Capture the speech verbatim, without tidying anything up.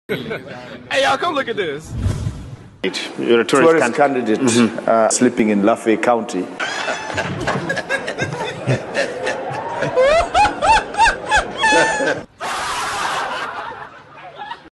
Hey, y'all, come look at this. You're a tourist, tourist candidate mm-hmm. uh, sleeping in Lafeyconutiy.